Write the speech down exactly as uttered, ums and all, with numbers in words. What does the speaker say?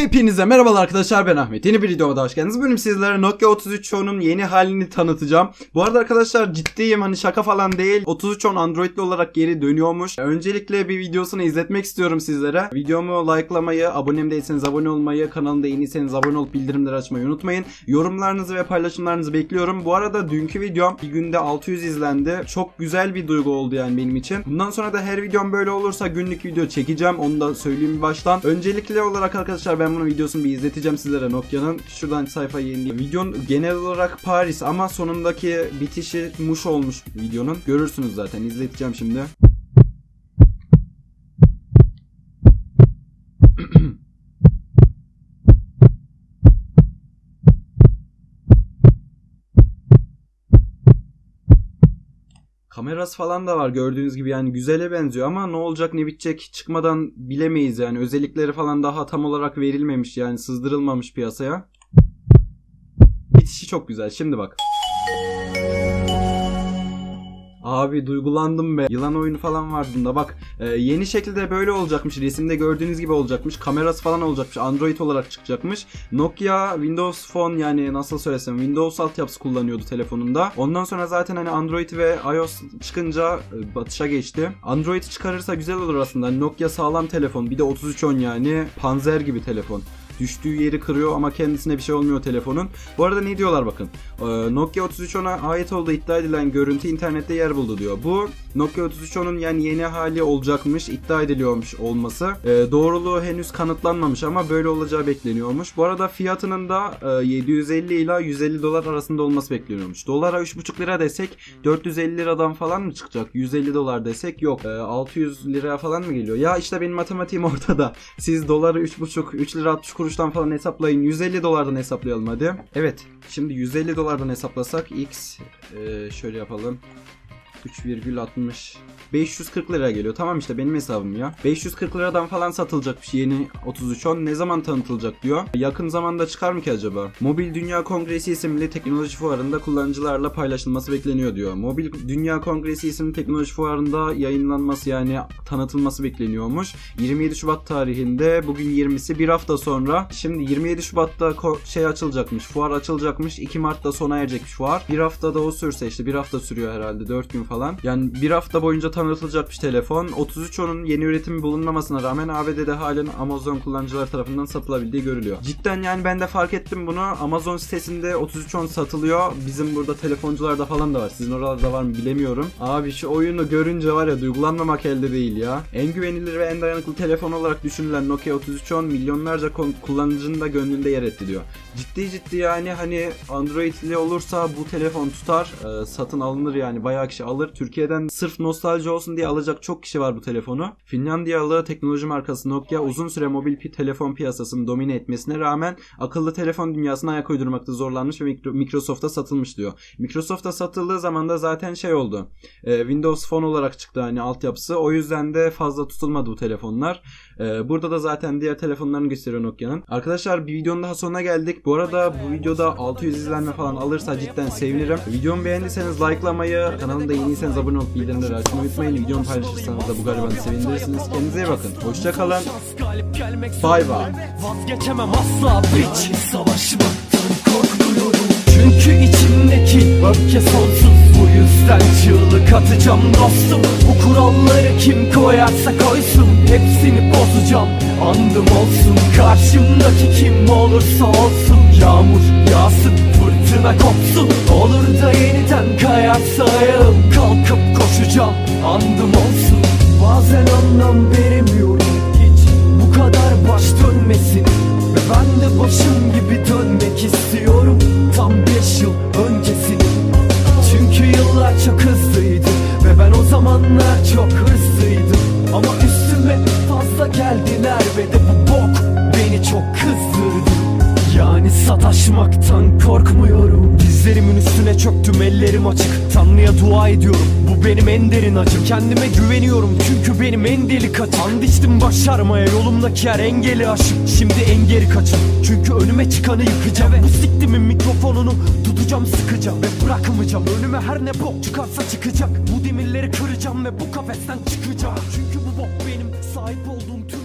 Hepinize merhabalar arkadaşlar, ben Ahmet. Yeni bir videoda hoş geldiniz. Bugün sizlere Nokia otuz üç on'un yeni halini tanıtacağım. Bu arada arkadaşlar ciddiyim, hani şaka falan değil. otuz üç on Android'li olarak geri dönüyormuş. Öncelikle bir videosunu izletmek istiyorum sizlere. Videomu likelamayı, abonem değilseniz abone olmayı, kanalımda yeniyseniz abone olup bildirimleri açmayı unutmayın. Yorumlarınızı ve paylaşımlarınızı bekliyorum. Bu arada dünkü videom bir günde altı yüz izlendi. Çok güzel bir duygu oldu yani benim için. Bundan sonra da her videom böyle olursa günlük video çekeceğim. Onu da söyleyeyim baştan. Öncelikli olarak arkadaşlar ben bunun videosunu bir izleteceğim sizlere Nokia'nın. Şuradan sayfayı yenileyim. Videonun genel olarak Paris ama sonundaki bitişi Muş olmuş videonun. Görürsünüz zaten. İzleteceğim şimdi. Kamerası falan da var gördüğünüz gibi, yani güzele benziyor ama ne olacak ne bitecek çıkmadan bilemeyiz yani. Özellikleri falan daha tam olarak verilmemiş, yani sızdırılmamış piyasaya. Bitişi çok güzel. Şimdi bak. Abi duygulandım be. Yılan oyunu falan vardı bunda. Bak e, yeni şekilde böyle olacakmış. Resimde gördüğünüz gibi olacakmış. Kamerası falan olacakmış. Android olarak çıkacakmış. Nokia Windows Phone, yani nasıl söylesem Windows altyapısı kullanıyordu telefonunda. Ondan sonra zaten hani Android ve iOS çıkınca e, batışa geçti. Android çıkarırsa güzel olur aslında. Hani Nokia sağlam telefon. Bir de otuz üç on, yani panzer gibi telefon. Düştüğü yeri kırıyor ama kendisine bir şey olmuyor telefonun. Bu arada ne diyorlar bakın. Ee, Nokia otuz üç on'a ait olduğu iddia edilen görüntü internette yer buldu diyor. Bu Nokia otuz üç on'un yani yeni hali olacakmış, iddia ediliyormuş olması. Ee, doğruluğu henüz kanıtlanmamış ama böyle olacağı bekleniyormuş. Bu arada fiyatının da e, yedi yüz elli ila yüz elli dolar arasında olması bekleniyormuş. Dolara üç buçuk lira desek dört yüz elli liradan falan mı çıkacak? yüz elli dolar desek yok. E, altı yüz liraya falan mı geliyor? Ya işte benim matematiğim ortada. Siz doları üç buçuk üç lira altmış kuruştan falan hesaplayın. yüz elli dolardan hesaplayalım hadi. Evet. Şimdi yüz elli dolardan hesaplasak x e, şöyle yapalım. üç virgül altmış beş yüz kırk lira geliyor. Tamam işte benim hesabım ya. beş yüz kırk liradan falan satılacakmış yeni otuz üç on. Ne zaman tanıtılacak diyor. Yakın zamanda çıkar mı ki acaba? Mobil Dünya Kongresi isimli teknoloji fuarında kullanıcılarla paylaşılması bekleniyor diyor. Mobil Dünya Kongresi isimli teknoloji fuarında yayınlanması, yani tanıtılması bekleniyormuş. yirmi yedi Şubat tarihinde, bugün yirmisi, bir hafta sonra. Şimdi yirmi yedi Şubat'ta şey açılacakmış. Fuar açılacakmış. iki Mart'ta sona erecekmiş fuar. Bir haftada o sürse, işte bir hafta sürüyor herhalde. dört gün falan. Yani bir hafta boyunca tanıtılacakmış telefon. otuz üç on'un yeni üretimi bulunmamasına rağmen A B D'de halen Amazon kullanıcılar tarafından satılabildiği görülüyor. Cidden yani ben de fark ettim bunu. Amazon sitesinde otuz üç on satılıyor. Bizim burada telefoncularda falan da var. Sizin oralarda var mı bilemiyorum. Abi şu oyunu görünce var ya, duygulanmamak elde değil ya. En güvenilir ve en dayanıklı telefon olarak düşünülen Nokia otuz üç on milyonlarca kullanıcının da gönlünde yer etti diyor. Ciddi ciddi yani hani Android'li olursa bu telefon tutar. E, satın alınır yani. Bayağı kişi alır. Türkiye'den sırf nostalji olsun diye alacak çok kişi var bu telefonu. Finlandiyalı teknoloji markası Nokia uzun süre mobil pi telefon piyasasını domine etmesine rağmen akıllı telefon dünyasına ayak uydurmakta zorlanmış ve Microsoft'a satılmış diyor. Microsoft'a satıldığı zaman da zaten şey oldu. E, Windows Phone olarak çıktı hani altyapısı. O yüzden de fazla tutulmadı bu telefonlar. E, burada da zaten diğer telefonlarını gösteriyor Nokia'nın. Arkadaşlar bir videonun daha sonuna geldik. Bu arada bu videoda altı yüz izlenme falan alırsa cidden sevinirim. Videomu beğendiyseniz likelamayı, kanalımda yeniyseniz abone olup bildirimleri açmayı unutmayın. Videomu paylaşırsanız da bu garibanı sevindirirsiniz. Kendinize iyi bakın. Hoşçakalın. Bay bay. Vazgeçemem asla biç. Savaşmaktan korkmuyorum. Çünkü içimdeki öfke sonsuz. Bu yüzden çığlık atacağım dostum. Bu kuralları kim koyarsa koysun, hepsini bozacağım. Andım olsun, karşımdaki kim olursa olsun. Yağmur yağsın, fırtına kopsun, olur da yeniden kayarsa ayağım, kalkıp koşacağım. Andım olsun. Bazen anlam veremiyorum hiç bu kadar baş dönmesini. Ve ben de başım gibi dönmek istiyorum tam beş yıl öncesini. Çünkü yıllar çok hızlıydı ve ben o zamanlar çok hırslıydım. Ama üstüme fazla geldiler ve de bu bok beni çok kızdırdı. Yani sataşmaktan korkmuyorum. Dizlerimin üstüne çöktüm, ellerim açık. Tanrı'ya dua ediyorum, bu benim en derin acım. Kendime güveniyorum çünkü benim en delik acım. And içtim başarmaya, yolumdaki her engeli aşıp şimdi en geri kaçın. Çünkü önüme çıkanı yıkacağım. Bu siktimin mikrofonunu tutacağım, sıkacağım ve bırakmayacağım. Önüme her ne bok çıkarsa çıkacak. Bu demirleri kıracağım ve bu kafesten çıkacağım. Çünkü bu bok benim sahip olduğum tüm